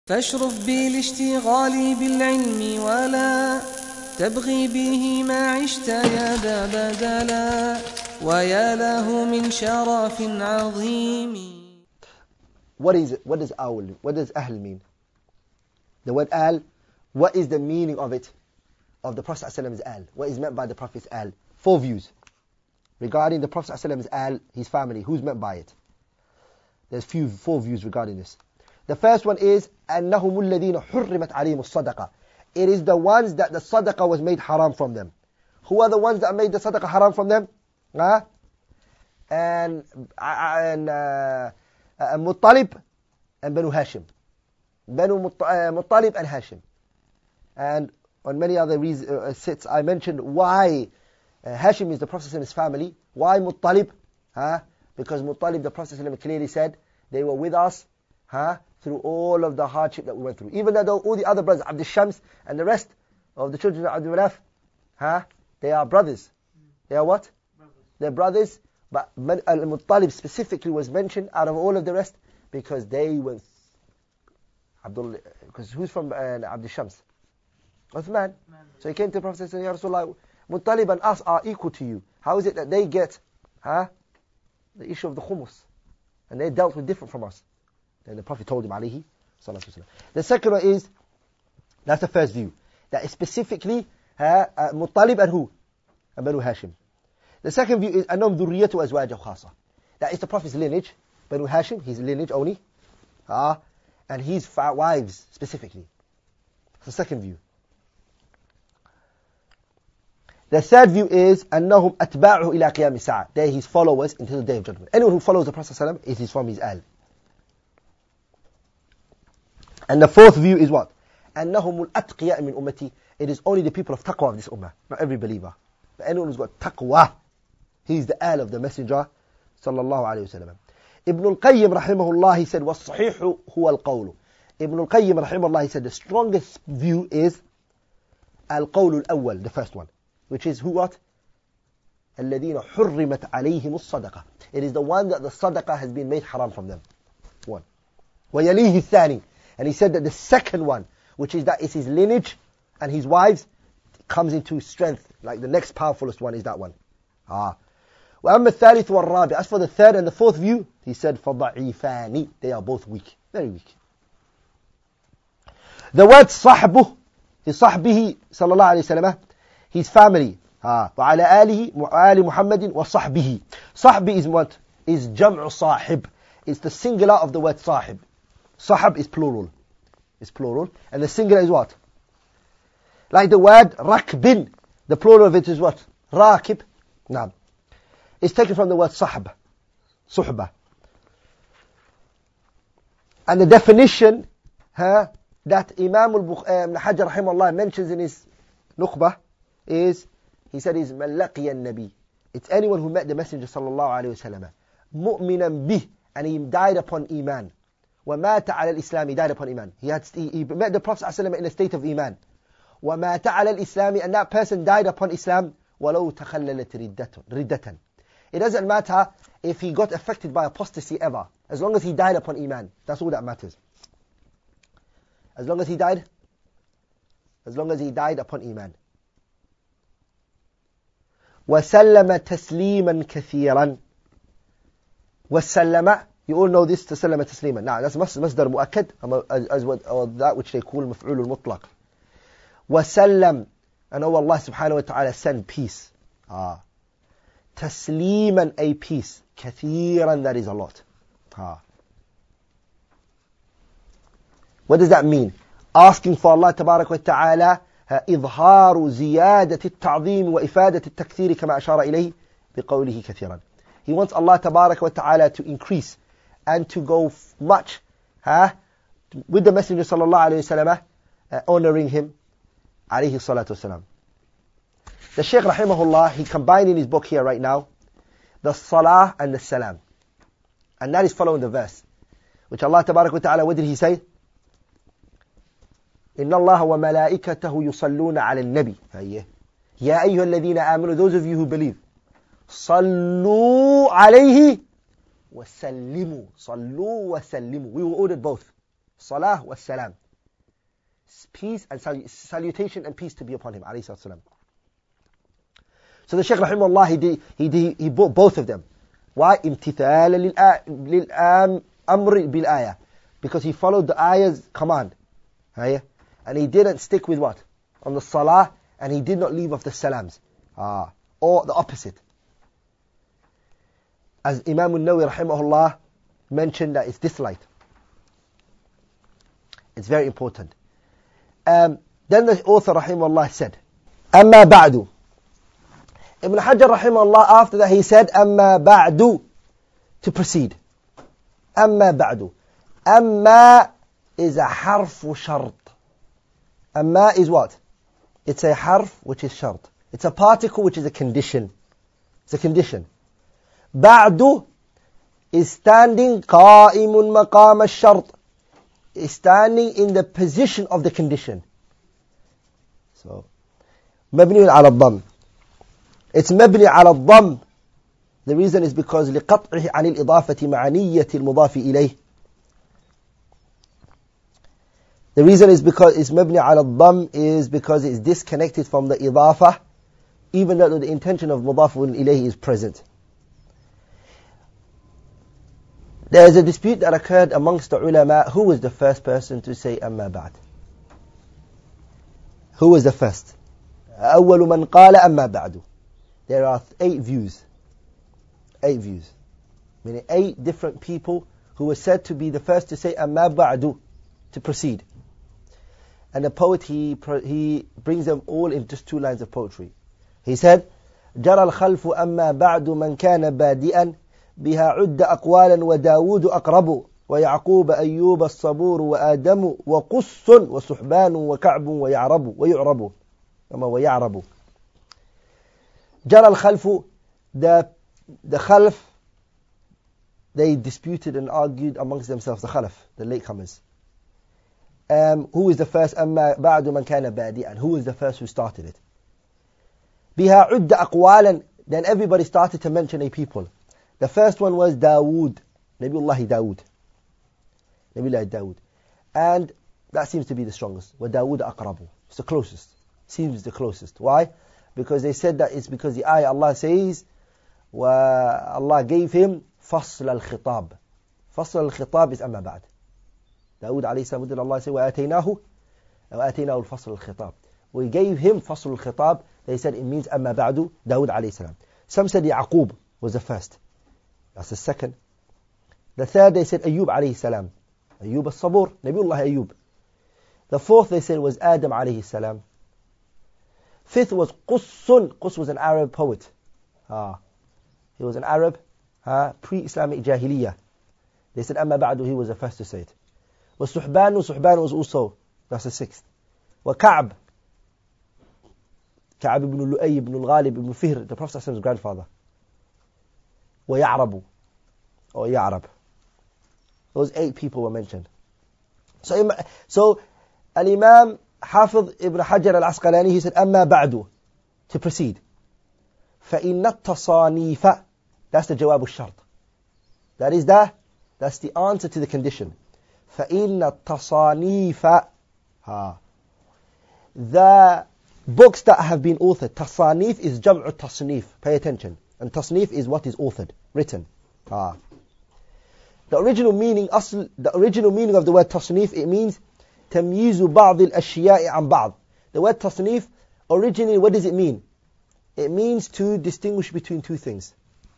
فاشرف بالاشتغال بالعلم ولا تبغي به ما عشت يا ذا بدلا ويا له من شرف عظيم. What does ahl mean? The word al, what is the meaning of it? Of the Prophet ﷺ's al. What is meant by the Prophet's al? 4 views. Regarding the Prophet ﷺ's al, his family, who's meant by it? There's 4 views regarding this. The first one is أَنَّهُمُ الَّذِينَ حُرِّمَتْ عَلَيْهِمُ الصَّدَقَةِ. It is the ones that the sadaqah was made haram from them. Who are the ones that made the sadaqah haram from them? And Muttalib and Banu Hashim. Muttalib and Hashim. And on many other sits I mentioned why Hashim is the Prophet's family. Why Muttalib? Because Muttalib, the Prophet clearly said, they were with us through all of the hardship that we went through. Even though all the other brothers, Abd Shams and the rest of the children of Abdul Manaf, they are brothers. They are what? They're brothers. But Al-Muttalib specifically was mentioned out of all of the rest because they were because who's from Abd Shams? Uthman. So he came to the Prophet and said, Ya Rasulullah, Muttalib and us are equal to you. How is it that they get the issue of the khumus? And they dealt with different from us. Then the Prophet told him, alayhi salatu wasalam. The second one is, that's the first view, that is specifically Muttalib and who? And Banu Hashim. The second view is أَنَّهُمْ ذُرِّيَّةُ أَزْوَاجَ خَاصَةً. That is the Prophet's lineage, Banu Hashim, his lineage only, and his wives specifically. That's the second view. The third view is أَنَّهُمْ أَتْبَاعُهُ إِلَى قِيَامِ السَّاعَةِ. They are his followers until the day of judgment. Anyone who follows the Prophet ﷺ is from his al. And the fourth view is what? أَنَّهُمُ الْأَتْقِيَاءِ مِنْ أُمَّتِي. It is only the people of taqwa of this ummah, not every believer. But anyone who's got taqwa, he is the al of the Messenger sallallahu alayhi wa sallam. Ibn al-Qayyim rahimahullah, he said, وَالصَّحِيحُ هُوَ الْقَوْلُ. Ibn al-Qayyim rahimahullah, he said, the strongest view is al-qawlu al-awwal, the first one, which is who what? الَّذِينَ حُرِّمَتْ عَلَيْهِمُ الصَّدَقَةِ. It is the one that the sadaqah has been made haram from them. One. وَيَلِيهِ الثَّانِي. And he said that the second one, which is that it's his lineage and his wives, comes into strength. Like the next powerfulest one is that one. وَأَمَّا الثَّالِثُ وَالرَّابِعُ. As for the third and the fourth view, he said, فَضَعِيفَانِ. They are both weak. Very weak. The word صَحْبُهُ, صَحْبِهِ صلى الله عليه وسلم, his family. وعلى آله وآل محمد وصحبه. صحبه is what? Is جمع صاحب. It's the singular of the word صاحب. Sahab is plural. It's plural. And the singular is what? Like the word rakbin. The plural of it is what? Rakib. Naam. It's taken from the word sahab. Suhba. And the definition that Imam Ibn Hajar rahimahullah mentions in his Nukhbah is, he said, is man laqiya an-nabi. It's anyone who met the Messenger sallallahu alayhi wa sallam. Mu'minan bih. And he died upon iman. وَمَاتَ عَلَى الْإِسْلَامِ. He died upon iman. He met the Prophet ﷺ in a state of iman. وَمَاتَ عَلَى الْإِسْلَامِ. And that person died upon Islam. وَلَوْ تَخَلَّلَتْ رِدَّةً. It doesn't matter if he got affected by apostasy ever. As long as he died upon iman. That's all that matters. As long as he died upon iman. وَسَلَّمَ تَسْلِيمًا كَثِيرًا. وَسَلَّمَ. You all know this, تسلم تسليما. Now, that's masdar mu'akkad, as that which they call maf'ul al-mutlaq. وَسَلَّمْ. And Allah subhanahu wa ta'ala send peace. تسليما, a peace. كثيرا, that is a lot. What does that mean? Asking for Allah tabarak wa ta'ala إظهار زيادة التعظيم وإفادة التكثير كما أشار إليه بقوله كثيرا. He wants Allah tabarak wa ta'ala to increase and to go much with the Messenger sallallahu alayhi wa sallam, honoring him alayhi salatu wasalam. The Shaykh rahimahullah, he combined in his book here right now the salah and the salam, and that is following the verse which Allah tabarak wa ta'ala, what did he say? إن الله وملائكته يصلون على النبي. يا أيها الذين آمنوا, those of you who believe, صلوا عليه وسلموا. صلوا وسلموا. We were ordered both. Salah wa salam. Peace and salutation and peace to be upon him, alayhi salatu wasalam. So the Shaykh rahimahullah, he brought both of them. Why? امتثال للأمر بالآية. Because he followed the ayah's command. And he didn't stick with what? On the salah, and he did not leave off the salams. Or the opposite. As Imam al-Nawawi rahimahullah mentioned that it's disliked. It's very important. Then the author rahimahullah said, أما بعد. Ibn Hajar rahimahullah, after that he said, أما بعد, to proceed. أما بعد. أما is a harf shart. أما is what? It's a harf which is shart. It's a particle which is a condition. It's a condition. بعد is standing قائم مقام الشرط. Is standing in the position of the condition. So مبني على الضم. It's مبني على الضم. The reason is because لقطعه عن الإضافة مع نية المضاف إليه. The reason is because it's مبني على الضم is because it's disconnected from the إضافة, even though the intention of مضاف إليه is present. There is a dispute that occurred amongst the ulama. Who was the first person to say أما بعد? Who was the first? أول من قال أما بعد. There are 8 views. 8 views. Meaning 8 different people who were said to be the first to say أما بعد, to proceed. And the poet, he brings them all in just 2 lines of poetry. He said, جرى الخلف أما بعد من كان بادئا بها عد أقوالا وداود أقرب ويعقوب أيوب الصبور وآدم وقص وسحبان وكعب ويعرب جرى الخلف. The Khalf, they disputed and argued amongst themselves, the Khalaf, the latecomers. Who is the first? أما بعد من كان بادئا. Who is the first who started it? بها عد أقوالا. Then everybody started to mention a people. The first one was Dawood, Nabiullahi Dawood. And that seems to be the strongest. وَدَاوُودَ أَقْرَبُ. It's the closest. Seems the closest. Why? Because they said that it's because the ayah Allah says, Allah gave him فَصْلَ الْخِطَابِ. فَصْلَ الْخِطَابِ is أَمَّا بَعْد. Dawood alayhi salam, did Allah say, وَآتَيْنَاهُ الْفَصْلَ الْخِطَابِ. We gave him فَصْلُ الْخِطَابِ. They said it means أَمَّا بَعْدُ, Dawood alayhi salam. Some said Yaqub was the first. That's the second. The third, they said Ayyub alayhi salam. Ayyub al-Sabur, Nabiullah Ayyub. The fourth, they said, was Adam alayhi salam. Fifth was Qussun. Qus was an Arab poet. He was an Arab, pre-Islamic Jahiliyyah. They said, Amma ba'du, he was the first to say it. Was Suhban was also, that's the sixth. Wa Ka'b ibn Lu'ay ibn al-Ghalib ibn Fihr, the Prophet's grandfather. Wa Ya'rabu, or Ya'rab. Those 8 people were mentioned. So Al-Imam Hafiz ibn Hajar al-Asqalani, he said, Amma ba'du, to proceed. فَإِنَّ التَّصَانِيفَ, that's the jawab al-shart. That's the answer to the condition. فَإِنَّ التَّصَانِيفَ, the books that have been authored. Tasanif is jam'u tasnif. Pay attention. And tasnif is what is authored, written. The original meaning of the word tasnif, it means تمييز بعض الأشياء عن بعض. The word tasnif, originally, what does it mean? It means to distinguish between 2 things.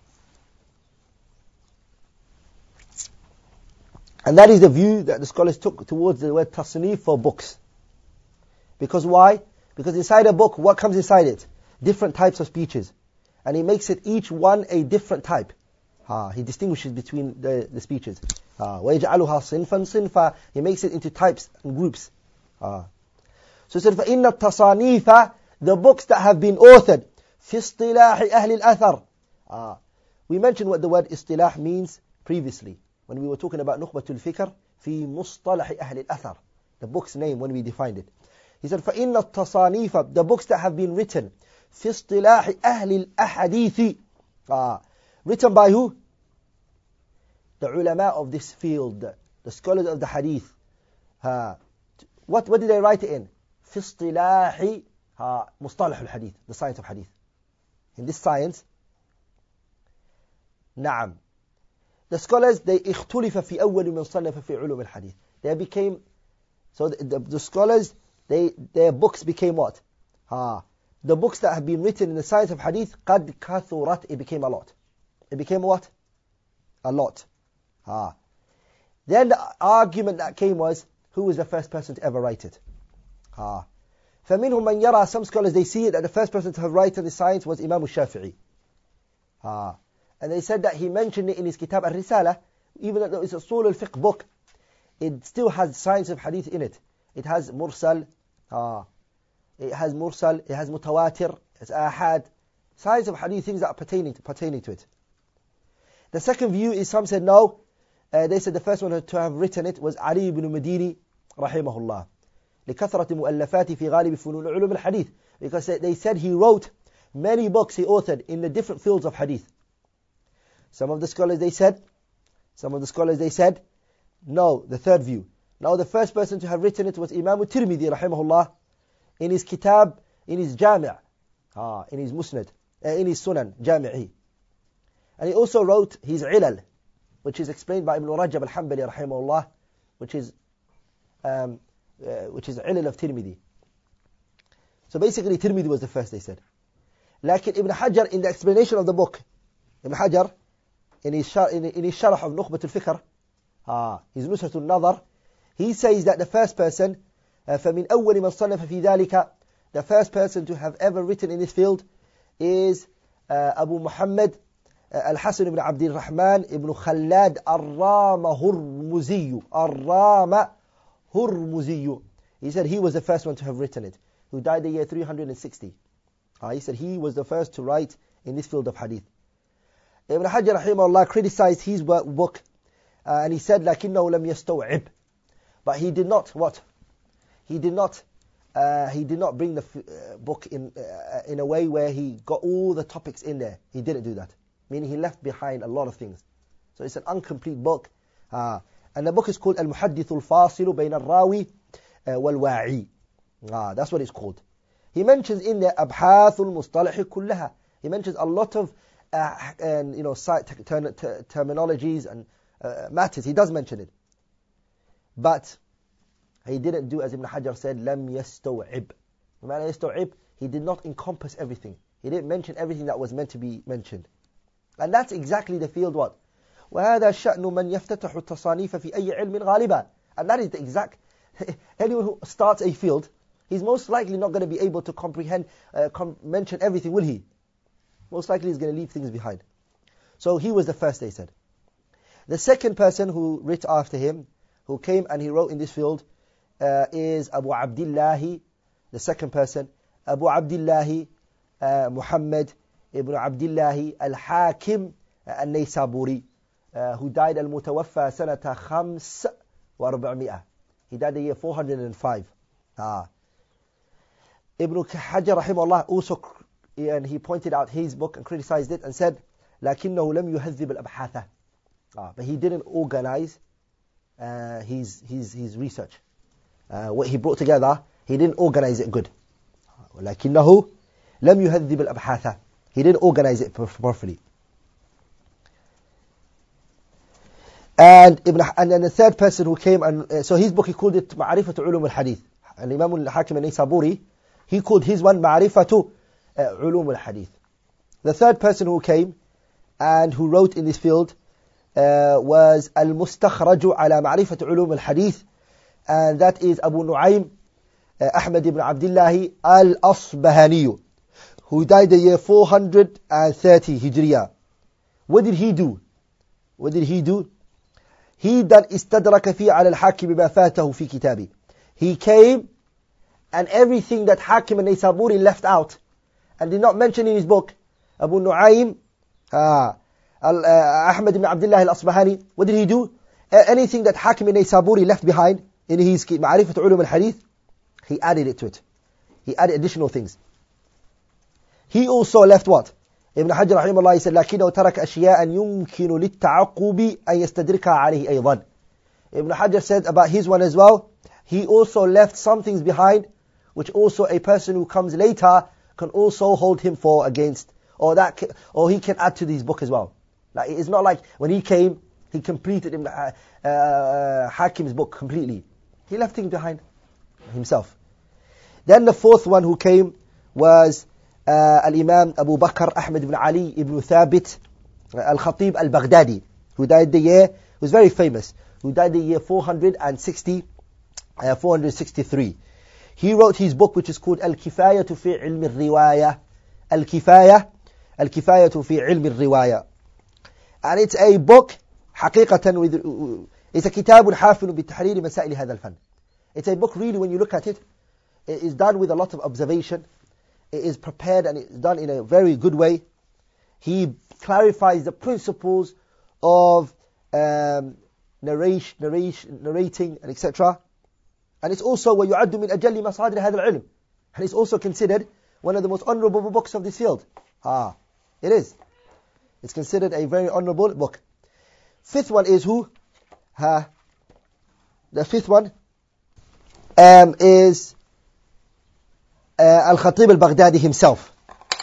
And that is the view that the scholars took towards the word tasnif for books. Because why? Because inside a book, what comes inside it? Different types of speeches. And he makes it each one a different type. He distinguishes between the speeches. وَيَجْعَلُهَا صِنْفًا صِنْفًا. He makes it into types and groups. So he said, فَإِنَّ التَّصَانِيفَ, the books that have been authored, فِي اصْطِلَاحِ أَهْلِ الْأَثَرِ. We mentioned what the word istilah means previously, when we were talking about نُخْبَةُ الْفِكْر فِي مُصْطَلَحِ أَهْلِ الْأَثَرِ. The book's name when we defined it. He said, فَإِنَّ التَّصَانِيفَ, the books that have been written, فِي اصْطِلَاحِ أَهْلِ الْأَحَدِيثِ. Written by who? The ulama of this field, the scholars of the hadith. What did they write it in? في اصطلاح مصطلح الحديث, the science of hadith. In this science, نعم. The scholars, they اختلف في أول من صنف في علوم الحديث. They became, so the scholars, their books became what? The books that have been written in the science of hadith, قد كثرت, it became a lot. It became what? A lot. Then the argument that came was, who was the first person to ever write it? فمنهم من يرى, some scholars, they see it that the first person to have written the science was Imam al-Shafi'i. And they said that he mentioned it in his kitab al-Risala, even though it's a Usul al-Fiqh book, it still has science of hadith in it. It has mursal, it has mutawatir, it's ahad, science of hadith, things that are pertaining to it. The second view is, some said no, they said the first one to have written it was Ali ibn Madini, rahimahullah. لكثرة مؤلفات في غالب فنون علوم الحديث, because they said he wrote many books, he authored in the different fields of hadith. Some of the scholars they said no, the third view. Now the first person to have written it was Imam al-Tirmidhi rahimahullah, in his kitab, in his jami', in his musnad, in his sunan, jami'i. And he also wrote his ilal, which is explained by Ibn Rajab al-Hanbali rahimahullah, which is ilal of Tirmidhi. So basically Tirmidhi was the first, they said. Like Ibn Hajar, in the explanation of the book, Ibn Hajar, in his sharh of Nukhbat al-Fikr, his Nusrat al-Nadar, he says that the first person, فَمِنْ أَوَّلِ مَنْ صَنَّفَ فِي ذَلِكَ, the first person to have ever written in this field is Abu Muhammad Al-Hasan ibn Abdul Rahman ibn Khallad Hurmuziyu. He said he was the first one to have written it, who died the year 360. He said he was the first to write in this field of hadith. Ibn Hajar rahimahullah criticized his book, and he said لكنه لم يستوعب, but he did not what? He did not bring the book in a way where he got all the topics in there. He didn't do that, meaning he left behind a lot of things. So it's an incomplete book, and the book is called Al-Muhaddith Al-Fasilu Bayna Al-Rawi Wal-Wa'i. That's what it's called. He mentions in there أبحاث المصطلح كلها. He mentions a lot of terminologies and matters. He does mention it, but he didn't do as Ibn Hajar said, لم يستوعب. He did not encompass everything. He didn't mention everything that was meant to be mentioned. And that's exactly the field what? وهذا شأن من يفتتح التصانيف في أي علم غالبا. And that is the exact, anyone who starts a field, he's most likely not going to be able to comprehend, mention everything, will he? Most likely he's going to leave things behind. So he was the first, they said. The second person who wrote after him, who came and he wrote in this field, is Abu Abdillahi, the second person, Abu Abdillahi Muhammad ibn Abdillahi al-Hakim al-Naysaburi, who died al-Mutawaffa sanata 400. He died the year 405. Ibn Hajar rahimahullah also, and he pointed out his book and criticized it and said, لكنه لم يهذب الأبحاث. But he didn't organize his research. What he brought together, he didn't organize it good. لكنه لم يهذب الأبحاث. He didn't organize it properly. And then the third person who came, and so his book, he called it معرفة علوم الحديث. And Imam al-Hakim al-Naysaburi, he called his one معرفة علوم الحديث. The third person who came and who wrote in this field was المستخرج على معرفة علوم الحديث, and that is Abu Nu'aym Ahmad ibn Abdullah al-Asbahani, who died the year 430 Hijriya. What did he do? He done استدرك فيه على الحاكم بما فاته في كتابه. He came and everything that Hakim and Naysaburi left out and did not mention in his book, Abu Nu'aym Ahmad ibn Abdullah al-Asbahani, what did he do? Anything that Hakim and Naysaburi left behind in his معرفة علوم الحديث, he added it to it. He added additional things. He also left what? Ibn Hajar rahimahullah said, لكنه ترك أشياء يمكن للتعقب أن يستدركها عليه أيضا. Ibn Hajar said about his one as well, he also left some things behind, which also a person who comes later can also hold him for against, or he can add to his book as well. Like, it's not like when he came, he completed Hakim's book completely. He left things behind himself. Then the fourth one who came was Al-Imam Abu Bakr Ahmad ibn Ali ibn Thabit Al-Khatib Al-Baghdadi, who died the year, who was very famous, who died the year 463. He wrote his book which is called Al-Kifayah fi Ilm Al-Riwayah. Al-Kifayah fi Ilm Al-Riwayah. And it's a book, حقيقة, it's a كتاب حافل بتحرير مسائل هذا الفن. It's a book really, when you look at it, it is done with a lot of observation. It is prepared and it's done in a very good way. He clarifies the principles of narrating and etc. And it's also وَيُعَدُّ مِنْ أَجَلِّ مَصَادِرِ هَذَا الْعِلْمِ. And it's also considered one of the most honorable books of this field. It is. It's considered a very honorable book. Fifth one is who? The fifth one is Al-Khatib Al-Baghdadi himself.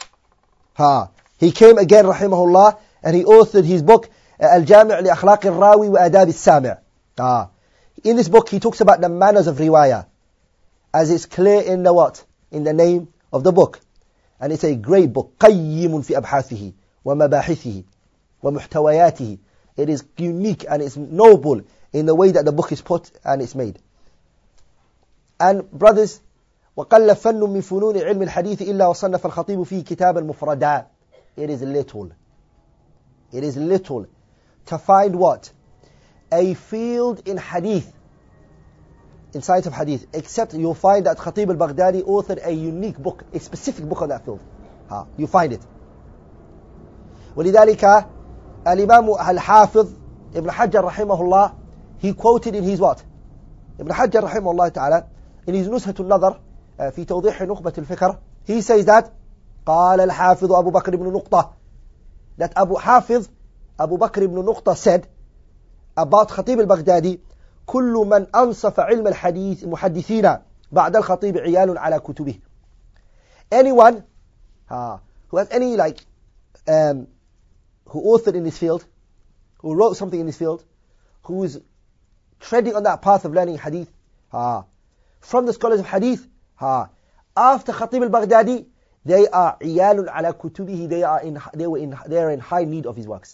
He came again, rahimahullah, and he authored his book Al-Jami' li Akhlaq al-Rawi wa Adab al-Sami'. In this book he talks about the manners of riwayah, as is clear in the what? In the name of the book. And it's a great book. قيم في أبحاثه ومباحثه ومحتوياته. It is unique and it's noble in the way that the book is put and it's made. And brothers, وَقَلَّ فَنٌّ مِّن فُنُونِ عِلْمِ الْحَدِيثِ إِلَّا وَصَنَّفَ الْخَطِيبُ فِي كِتَابًا مُفْرَدًا. It is little to find what? A field in hadith, in science of hadith, except you'll find that Khatib al-Baghdadi authored a unique book, a specific book on that field. You find it. ولذلك الإمام الحافظ Ibn Hajar rahimahullah, he quoted in his what? Ibn Hajar rahimahullah ta'ala, in his نزهة النظر في توضيح نخبة الفكر, he says that قال الحافظ أبو بكر بن نقطة, that Abu Bakr ibn Nuqta said about Khatib al-Baghdadi, كل من أنصف علم الحديث محدثين بعد الخطيب عيال على كتبه. Anyone who has any who authored in this field, who wrote something in this field, who is treading on that path of learning hadith, from the scholars of hadith, after Khatib al-Baghdadi, they are عيال على كتبه, they are in high need of his works.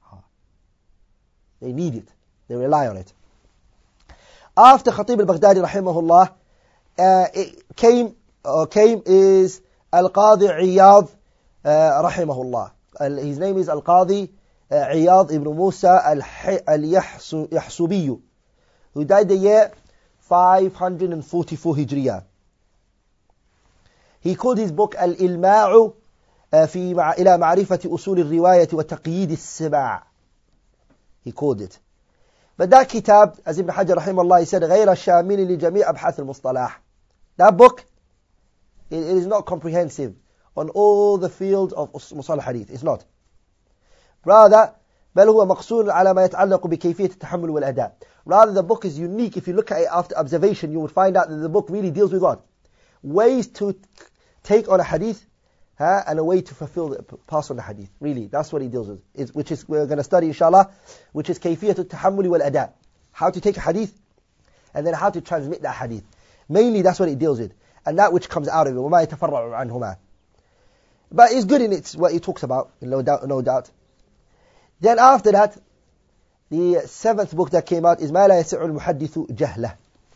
They need it. They rely on it. After Khatib al-Baghdadi rahimahullah, came is Al-Qadi Iyad rahimahullah. His name is Al-Qadi Iyad ibn Musa al-Yahsubi, who died the year 544 Hijriya. He called his book Al-Ilma'u إلى معرفة أصول الرواية وتقييد السماع. He called it. But that kitab, as Ibn Hajar rahimahullah, he said, غير الشامل لجميع أبحاث المصطلح. That book, it is not comprehensive on all the fields of مصطلح hadith. It's not. Rather, بل هو مقصور على ما يتعلق بكيفية التحمل والأداء. Rather, the book is unique. If you look at it after observation, you will find out that the book really deals with what? Ways to take on a hadith, and a way to pass on the hadith. Really, that's what he deals with. Which is, we're going to study inshallah, which is كيفية التحمل والأداء. How to take a hadith, and then how to transmit that hadith. Mainly, that's what he deals with. And that which comes out of it. وما يتفرع عنهما. But it's good in it, what he talks about, no doubt. Then after that, the seventh book that came out is ما لا يسع المحدث جهله,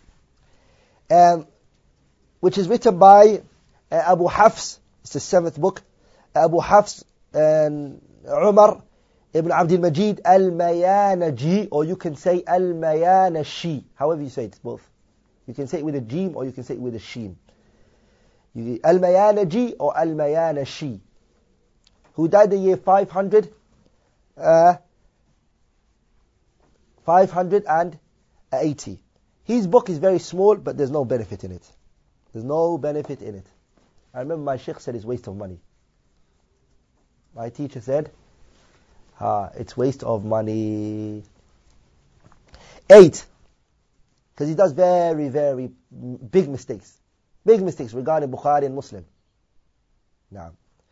which is written by Abu Hafs. It's the seventh book. Abu Hafs and Umar ibn Abdul Majid al-Mayanaji, or you can say al-Mayanashi, however you say it, both. You can say it with a jim or you can say it with a sheen. Al-Mayanaji or al-Mayanashi, who died the year 580. His book is very small, but there's no benefit in it. I remember my sheikh said it's waste of money. My teacher said, it's waste of money. 8. Because he does very, very big mistakes. Big mistakes regarding Bukhari and Muslim. Now.